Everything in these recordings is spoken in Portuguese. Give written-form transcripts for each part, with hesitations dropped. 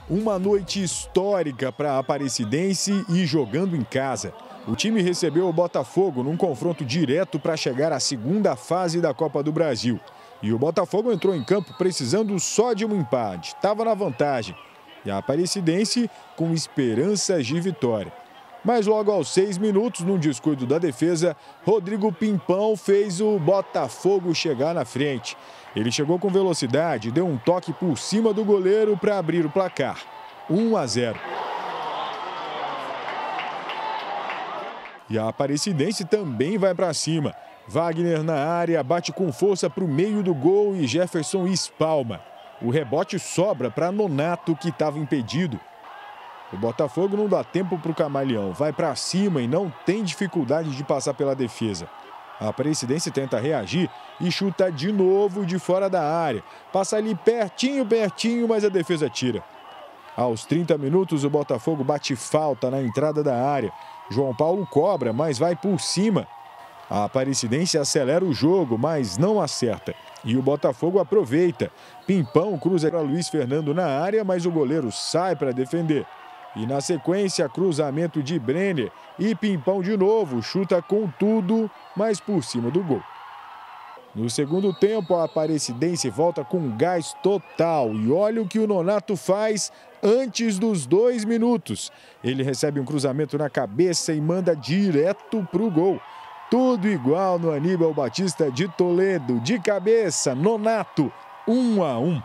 Uma noite histórica para a Aparecidense e jogando em casa. O time recebeu o Botafogo num confronto direto para chegar à segunda fase da Copa do Brasil. E o Botafogo entrou em campo precisando só de um empate. Estava na vantagem. E a Aparecidense com esperanças de vitória. Mas logo aos 6 minutos, num descuido da defesa, Rodrigo Pimpão fez o Botafogo chegar na frente. Ele chegou com velocidade, deu um toque por cima do goleiro para abrir o placar. 1-0. E a Aparecidense também vai para cima. Wagner na área, bate com força para o meio do gol e Jefferson espalma. O rebote sobra para Nonato, que estava impedido. O Botafogo não dá tempo para o camaleão, vai para cima e não tem dificuldade de passar pela defesa. A Aparecidense tenta reagir e chuta de novo de fora da área. Passa ali pertinho, mas a defesa tira. Aos 30 minutos, o Botafogo bate falta na entrada da área. João Paulo cobra, mas vai por cima. A Aparecidense acelera o jogo, mas não acerta. E o Botafogo aproveita. Pimpão cruza para Luiz Fernando na área, mas o goleiro sai para defender. E na sequência, cruzamento de Brenner e Pimpão de novo, chuta com tudo, mas por cima do gol. No segundo tempo, a Aparecidense volta com gás total e olha o que o Nonato faz antes dos 2 minutos. Ele recebe um cruzamento na cabeça e manda direto para o gol. Tudo igual no Aníbal Batista de Toledo, de cabeça, Nonato, 1-1.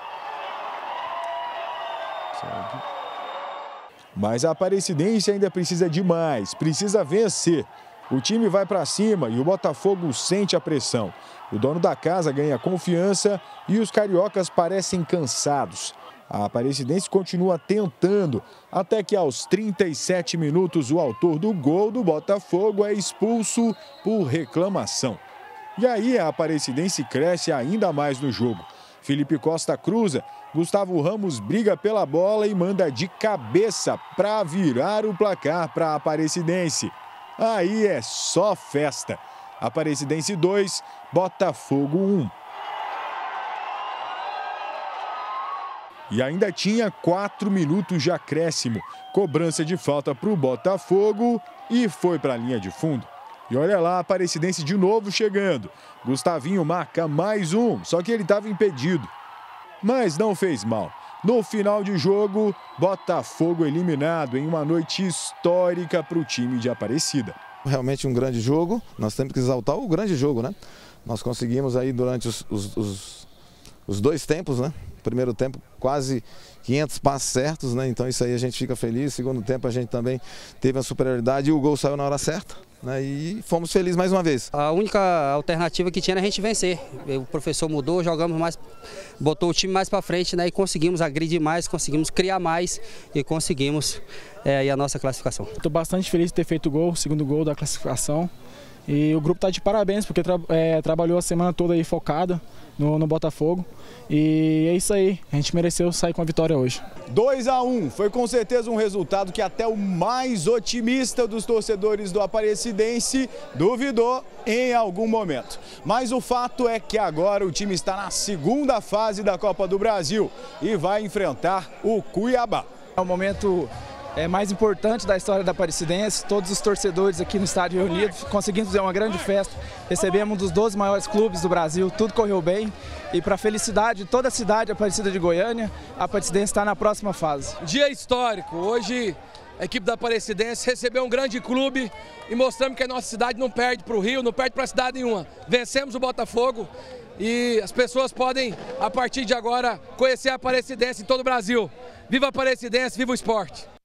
Mas a Aparecidense ainda precisa de mais, precisa vencer. O time vai para cima e o Botafogo sente a pressão. O dono da casa ganha confiança e os cariocas parecem cansados. A Aparecidense continua tentando, até que aos 37 minutos o autor do gol do Botafogo é expulso por reclamação. E aí a Aparecidense cresce ainda mais no jogo. Felipe Costa cruza, Gustavo Ramos briga pela bola e manda de cabeça para virar o placar para a Aparecidense. Aí é só festa. Aparecidense 2, Botafogo 1. E ainda tinha 4 minutos de acréscimo. Cobrança de falta para o Botafogo e foi para a linha de fundo. E olha lá a Aparecidense de novo chegando. Gustavinho marca mais um, só que ele estava impedido. Mas não fez mal. No final de jogo, Botafogo eliminado em uma noite histórica para o time de Aparecida. Realmente um grande jogo, nós temos que exaltar o grande jogo, né? Nós conseguimos aí durante os 2 tempos, né? Primeiro tempo quase 500 passes certos, né? Então isso aí a gente fica feliz. Segundo tempo a gente também teve a superioridade e o gol saiu na hora certa, né? E fomos felizes mais uma vez. A única alternativa que tinha era a gente vencer. O professor mudou, jogamos mais, botou o time mais para frente, né? E conseguimos agredir mais, conseguimos criar mais e conseguimos aí a nossa classificação. Estou bastante feliz de ter feito o gol, o segundo gol da classificação. E o grupo está de parabéns porque trabalhou a semana toda aí focado no Botafogo. E é isso aí, a gente mereceu sair com a vitória hoje. 2-1, foi com certeza um resultado que até o mais otimista dos torcedores do Aparecidense duvidou em algum momento. Mas o fato é que agora o time está na segunda fase da Copa do Brasil e vai enfrentar o Cuiabá. É o momento mais importante da história da Aparecidense, todos os torcedores aqui no estádio reunidos, conseguimos fazer uma grande festa, recebemos um dos 12 maiores clubes do Brasil, tudo correu bem e para a felicidade de toda a cidade Aparecida de Goiânia, a Aparecidense está na próxima fase. Dia histórico, hoje a equipe da Aparecidense recebeu um grande clube e mostramos que a nossa cidade não perde para o Rio, não perde para cidade nenhuma. Vencemos o Botafogo e as pessoas podem, a partir de agora, conhecer a Aparecidense em todo o Brasil. Viva a Aparecidense, viva o esporte!